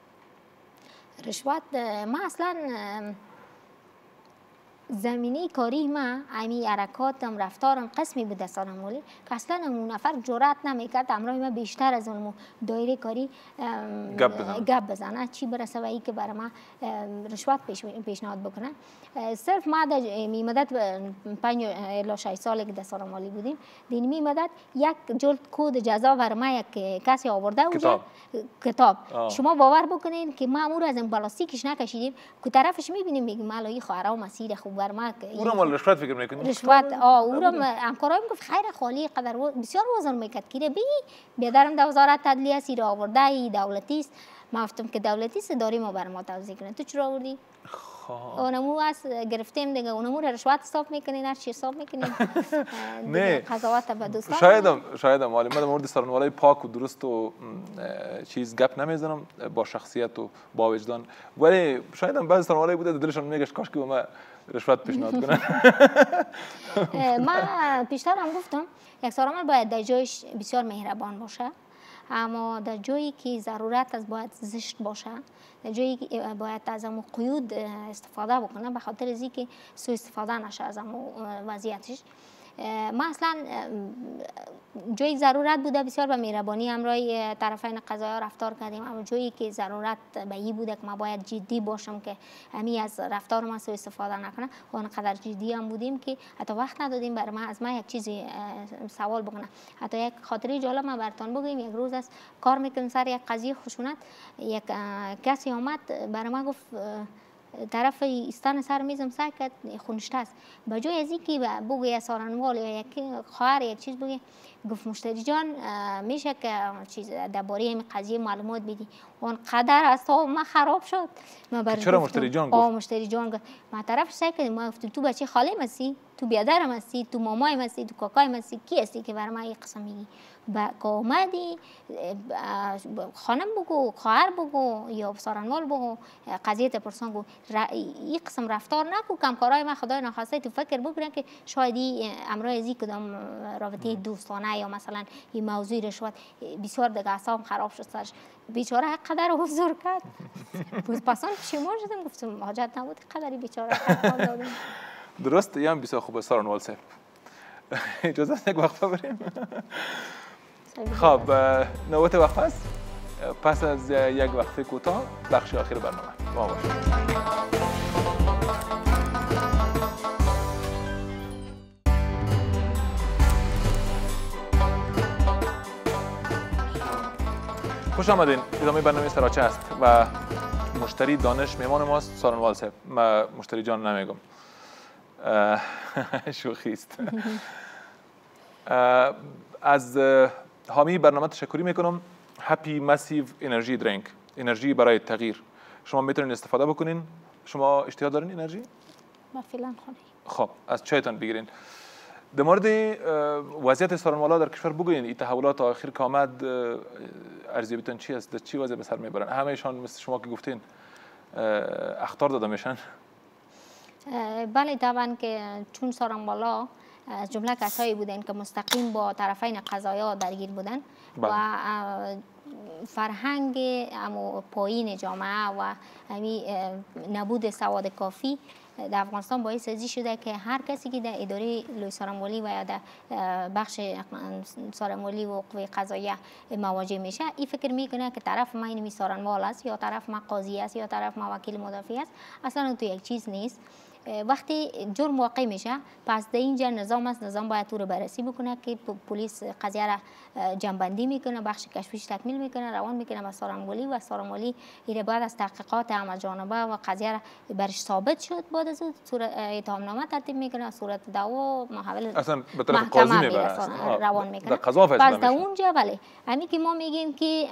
رشوت ما اصلا زمینه کاری ما امی حرکاتم رفتارم قسمی بود سارنوالی که اصلا اون نفر جرأت نمیکرد همراه ما بیشتر از اون دایره کاری گپ بزنه گپ بزنه چی برسه و ای که برای ما رشوت پیش پیشنهاد بکنن. صرف ما در می مدت پنج الی شش سالی که در سارنوالی بودیم دین می مدت یک جلد کد جزا بر ما یک کسی آورده بود کتاب, کتاب. شما باور بکنین که ما امور از این پلاستیکش نکشیدیم که طرفش میبینیم میگیم مالایی خواهرا مسیر خوب بر ما اونم ولی رشوت فکر میکنید؟ رشوت آه اونم همکارایم گفت خیر خالی قدر بسیار وزن میکرد که بی بیادرم در وزارت عدلیه سیر آورده ای دولتی است. ما گفتم که دولتی است داری ما بر ما توضیح کنه. تو چرا آوردی؟ اونمو از گرفتیم دیگه اونمو رشوت حساب میکنین هر چی حساب میکنین. نه قضاوت به دوستان شایدم شایدم ولی من در مورد سارنوالای پاک و درست و چیز گپ نمیزنم با شخصیت و با وجدان، ولی شایدم بعضی سارنوالای بوده دلشون میگه کاش که ما رشوت پیشنهاد کنن. من پیشتر هم گفتم یک سارنوال باید در جایش بسیار مهربان باشه، اما در جایی که ضرورت است باید زشت باشه، در جایی که باید از امو قیود استفاده بکنه، به خاطر از اینکه سوء استفاده نشه از امو وضعیتش. ما اصلا جایی ضرورت بوده بسیار به مهربانی همراه طرفین قضایی رفتار کردیم، اما جایی که ضرورت به این بوده که ما باید جدی باشم که همی از رفتار ما سوء استفاده نکنه و آنقدر جدی هم بودیم که حتی وقت ندادیم برای ما از ما یک چیزی سوال بکنه. حتی یک خاطره جالب ما براتون بگم، یک روز است کار میکنم سر یک قضیه خشونت، یک کسی آمد برای ما گفت طرف ایستان سر میزم سعی کرد خونشته است، بجای از اینکه بگوی سارنوال یا یک خواهر یک چیز بگی، گفت مشتری جان میشه که چیز درباره این قضیه معلومات بدی. اون قدر اعصاب ما خراب شد. ما چرا مشتری جان گفت؟ آه مشتری جان گفت. ما طرف سعی کردیم، ما گفتیم تو بچه خاله هستی، تو بیادرم هستی، تو مامای هستی، تو کاکای هستی، کی هستی که برای ما این قسم میگی؟ با اومدی خانم بگو، خواهر بگو یا سارنوال بگو، قضیه پرسان گو، این قسم رفتار نکو. کمکارای من خدای نخواسته تو فکر بکنن که شاید امروز ازی کدام رابطه دوستانه یا مثلا این موضوع رشوت بسیار دیگه اعصابم خراب شد سرش. بیچاره قدر حضور کرد. پسان پشیمان شدم، گفتم حاجت نبود قدری بیچاره حال دادم. درست، یه هم بسیار خوبه سارنوال صاحب. اجازه است یک وقفه بریم؟ خب نوبت وقفه است. پس از یک وقفه کوتاه بخش آخر برنامه با ما باشید. خوش آمدین. ادامه برنامه سراچه است و مشتری دانش میمان ماست سارنوال صاحب. من مشتری جان نمیگم، شوخی است. از حامی برنامه تشکری میکنم. هپی مسیو انرژی درینک، انرژی برای تغییر. شما میتونین استفاده بکنین. شما اشتها دارین انرژی؟ ما فعلا خونه. خب از چایتان بگیرین. در مورد وضعیت سارنوالا در کشور بگوین. این تحولات آخر که آمد ارزیابیتون چی است؟ در چی وضع به سر میبرن؟ همهشان مثل شما که گفتین اخطار داده میشن؟ بله طبعا که چون سارنوالا از جمله کسایی بودن که مستقیم با طرفین قضایی درگیر بودن و فرهنگ امو پایین جامعه و همی نبود سواد کافی در افغانستان باعث ازی شده که هر کسی که در اداره لوی سارنوالی و یا در بخش سارنوالی و قوه قضاییه مواجه میشه، این فکر میکنه که طرف ما اینمی سارنوال است یا طرف ما قاضی است یا طرف ما وکیل مدافع است. اصلا تو یک چیز نیست. وقتی جرم واقع میشه پس در اینجا نظام است، نظام باید تو رو بررسی بکنه که پلیس قضیه را جنبندی میکنه، بخش کشفیش تکمیل میکنه، روان میکنه به سارنوالی و سارنوالی این بعد از تحقیقات هم از جانبه و قضیه را برش ثابت شد بعد از اون اتهام نامه ترتیب میکنه، صورت دعوا محول اصلا به طرف قاضی میبره روان میکنه. پس در اونجا بله همین که ما میگیم که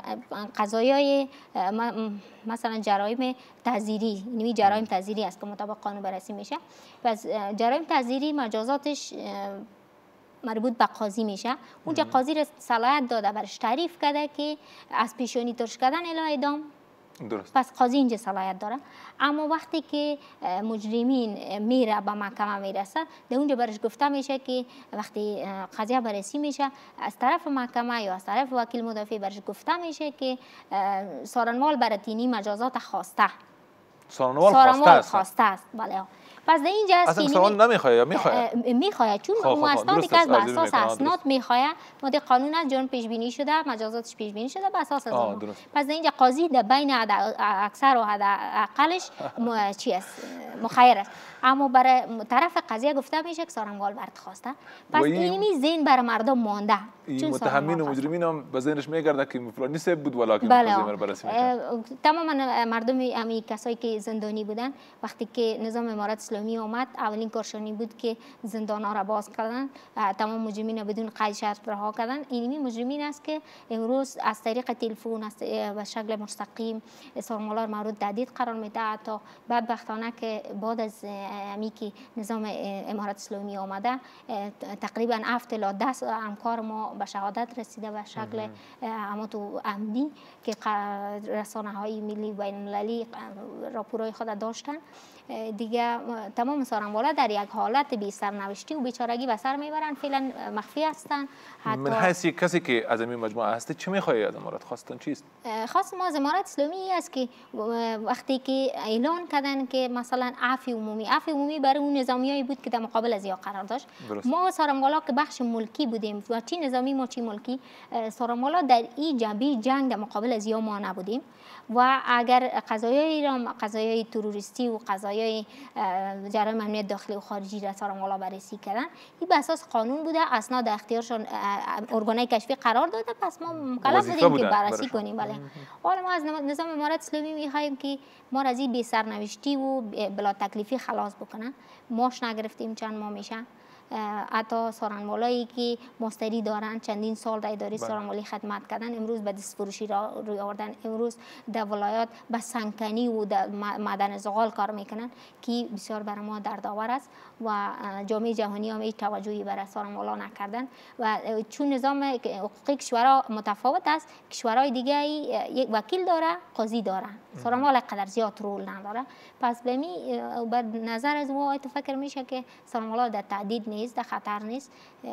قضایای مثلا جرایم تعزیری، اینوی جرایم تعزیری است که مطابق قانون بررسی میشه. پس جرایم تعزیری مجازاتش مربوط به قاضی میشه. اونجا قاضی را صلاحیت داده برش تعریف کرده که از پیشانی ترش کردن الی اعدام. درست. پس قاضی اینجا صلاحیت داره. اما وقتی که مجرمین میره به محکمه میرسه در اونجا برش گفته میشه که وقتی قضیه بررسی میشه از طرف محکمه یا از طرف وکیل مدافع برش گفته میشه که سارنوال برای تینی مجازات خواسته. سارنوال خواسته است. بله. پس در اینجا اصلا سوال نمیخواد یا میخواد؟ میخواد چون مؤسساتی که از اساس اسناد میخواد ماده قانون از جرم پیش بینی شده، مجازاتش پیش بینی شده به اساس از اون. پس در اینجا قاضی در بین اکثر و حد اقلش چی است؟ مخیر است. اما برای طرف قضیه گفته میشه که سارنوال برات خواسته. پس اینمی ذهن برای مردم مانده. چون متهمین و مجرمین هم به ذهنش میگرده که فلانی سب بود ولکن بله. قضیه رو بررسی میکنه. تمام مردم امی کسایی که زندانی بودن وقتی که نظام امارت اسلامی آمد اولین کارشانی بود که زندانا را باز کردن، تمام مجرمین بدون قید شرط رها کردن. اینمی مجرمین است که امروز از طریق تلفن است به شکل مستقیم سارنوالا را مورد تهدید قرار میده. تا بدبختانه که بعد از امی که نظام امارت اسلامی آمده تقریبا هفت الی ده همکار ما به شهادت رسیده به شکل اما تو عمدی که رسانه های ملی و بین المللی راپورهای خود داشتن. دیگه تمام سارنوالا در یک حالت بی سرنوشتی و بیچارگی به سر میبرن، فعلا مخفی هستن. من حیث کسی که از این مجموعه هستی چه میخوایی از امارات؟ خواستن چیست؟ خواست ما از امارات اسلامی است که وقتی که اعلان کردن که مثلا عفو عمومی عفو عمومی برای اون نظامیایی بود که در مقابل از یا قرار داشت. درست. ما سارنوالا که بخش ملکی بودیم و چی نظامی ما چی ملکی، سارنوالا در این جنبه جنگ در مقابل از یا ما نبودیم و اگر قضایای را قضایای تروریستی و قضایای جرایم امنیت داخلی و خارجی را سارنوالا بررسی کردن، این به اساس قانون بوده، اسناد در اختیارشان ارگانهای کشفی قرار داده، پس ما مکلف بودیم که بررسی کنیم. بله. حالا ما از نظام امارات اسلامی می‌خوایم که ما را از این بی سرنوشتی و بلا تکلیفی خلاص بکنن. ماش نگرفتیم چند ماه میشه. حتی سارنوالایی که مستری دارن چندین سال در اداره سارنوالی خدمت کردن امروز به دست فروشی را روی آوردن، امروز در ولایات به سنگکنی و در معدن زغال کار میکنن که بسیار برای ما دردآور است و جامعه جهانی هم هیچ توجهی برای سارنوالا نکردن و چون نظام حقوقی کشورها متفاوت است، کشورهای دیگه یک وکیل داره، قاضی داره، سارنوالا قدر زیاد رول نداره. پس به می بر نظر از ما فکر میشه که سارنوالا در تعدید نیست، در خطر نیست.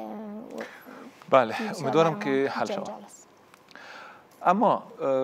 بله، امیدوارم که حل شود. اما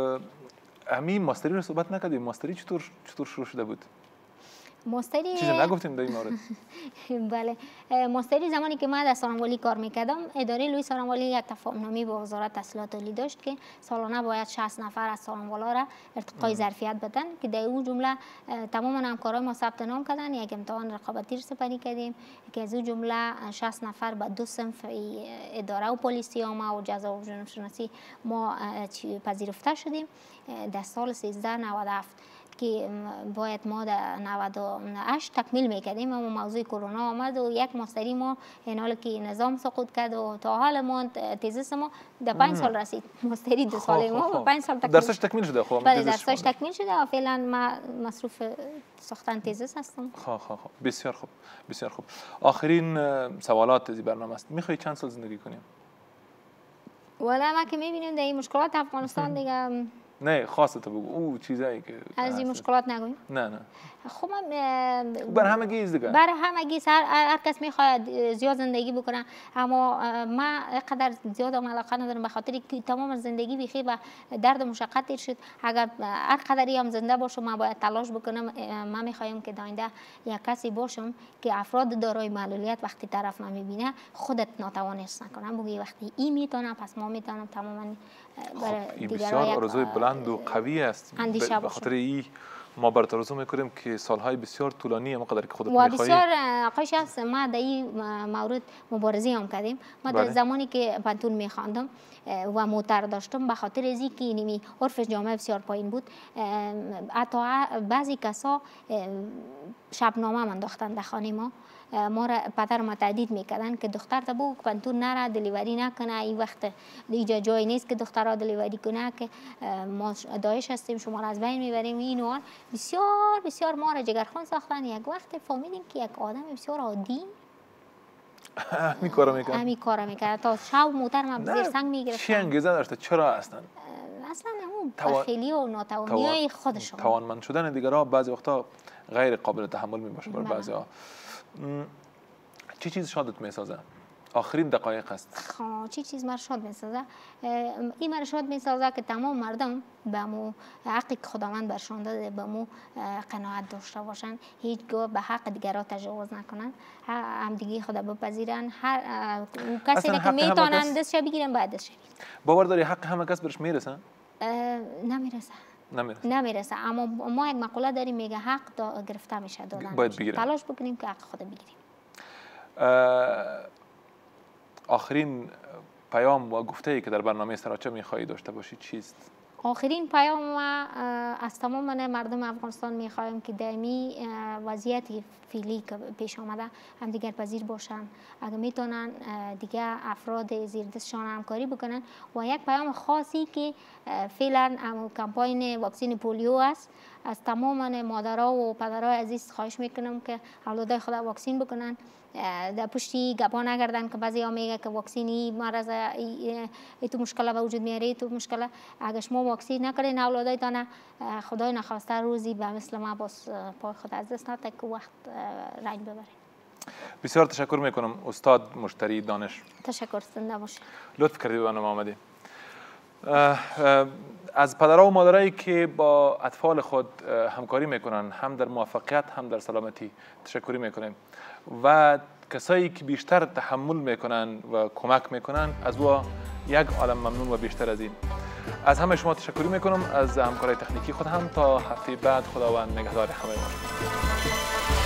همین ماستری رو صحبت نکردیم. ماستری چطور چطور شروع شده بود؟ ماستری چیزی نگفتیم در این مورد. بله، ماستری زمانی که من در سارنوالی کار میکردم، اداره لوی سارنوالی یک تفاهم‌نامه با وزارت تحصیلات عالی داشت که سالانه باید شصت نفر از سارنوالا را ارتقای ظرفیت بدن که در اون جمله تمام همکارای ما ثبت نام کردن. یک امتحان رقابتی رو سپری کردیم که از اون جمله شصت نفر به دو صنف اداره و پلیسی ما و جزا و جرم شناسی ما پذیرفته شدیم. در سال سیزده نود و هفت که باید ما در نود و هشت تکمیل میکردیم، اما موضوع کرونا آمد و یک ماستری ما این حال که نظام سقوط کرد و تا حال ما تزیس ما در پنج سال رسید. ماستری دو ساله ما با پنج سال تکمیل درسش تکمیل شده. خب بله، درسش تکمیل شده و فعلا ما مصروف ساختن تزیس هستم. خب خب خب بسیار خوب، بسیار خوب. آخرین سوالات از برنامه است. میخوای چند سال زندگی کنیم؟ والا ما که میبینیم در این مشکلات افغانستان دیگه. نه خاصه تو بگو او چیزایی که از این مشکلات نگویم. نه نه خب بر همگی دیگه بر همگی هر هر کس میخواد زیاد زندگی بکنه، اما ما قدر زیاد علاقه ندارم به خاطر که تمام زندگی بیخی و درد و مشقت دیر شد. اگر هر قدری هم زنده باشم ما باید تلاش بکنم. ما میخوایم که داینده یک کسی باشم که افراد دارای معلولیت وقتی طرف ما میبینه خودت ناتوانست نکنم، بگی وقتی این میتونم پس ما میتونم. تماما برای بسیار آرزوی بلند و قوی است. به خاطر این ما برات آرزو میکنیم که سالهای بسیار طولانی هم قدر که خودت میخوایی. و بسیار آقای شخص ما در این مورد مبارزه هم کردیم. ما در زمانی که پانتون میخواندم و موتر داشتم به خاطر از اینکه اینمی عرف جامعه بسیار پایین بود، حتی بعضی کسا شبنامه من داختن در خانه ما. ما را پدر ما تهدید میکردن که دختر تا بگو پانتون نره دلیوری نکنه، این وقت اینجا جای نیست که دخترها دلیوری کنه که ما داعش هستیم شما را از بین میبریم. این و بسیار بسیار ما را جگرخون ساختن. یک وقت فهمیدیم که یک آدم بسیار عادی همین کارا میکنه همین کارا میکنه تا شب موتر ما زیر سنگ میگرفتن. چی انگیزه داشته؟ چرا اصلا اصلا همون بخیلی و ناتوانی خودشون. توانمند شدن دیگرها بعضی وقتا غیر قابل تحمل میباشه برای بعضیا. چی چیز شادت میسازه؟ آخرین دقایق است. خب چی چیز مرا شاد میسازه؟ این مرا شاد میسازه که تمام مردم به مو حقی که خداوند برشان داده به مو قناعت داشته باشن، هیچگاه به حق دیگران تجاوز نکنن، هم دیگه خدا بپذیرن. هر کسی که میتونن دستش بگیرن باید دستش بگیرن. باور داری حق همه کس برش میرسه؟ نمیرسه. نمیرسه. نمیرسه، اما ما یک مقوله داریم میگه حق دا گرفته میشه دادن. باید بگیریم. تلاش بکنیم که حق خود بگیریم. آخرین پیام و گفته‌ای که در برنامه سراچه میخواهی داشته باشی چیست؟ آخرین پیام ما از تمام مردم افغانستان میخوایم که دائمی وضعیتی فعلی که پیش آمده هم دیگر پذیر باشن، اگر میتونن دیگه افراد زیر دستشان همکاری بکنن. و یک پیام خاصی که فعلا کمپاین واکسین پولیو است، از تمام مادرها و پدرها عزیز خواهش میکنم که اولادای خود واکسین بکنن در پشتی گپا نگردن که بعضی ها میگه که واکسینی مرض ای تو مشکل به وجود میاره، تو مشکل اگر شما واکسین نکردین اولادایتان خدای نخواسته روزی به مثل ما باز پای خود از دست نده که وقت رنج ببره. بسیار تشکر میکنم استاد مشتری دانش. تشکر زنده باشید. لطف کردی به برنامه آمدی. از پدرها و مادرایی که با اطفال خود همکاری میکنن هم در موفقیت هم در سلامتی تشکری میکنیم و کسایی که بیشتر تحمل میکنن و کمک میکنن از او یک عالم ممنون و بیشتر از این. از همه شما تشکری میکنم، از همکارای تکنیکی خود هم. تا هفته بعد خداوند نگهدار همه ما.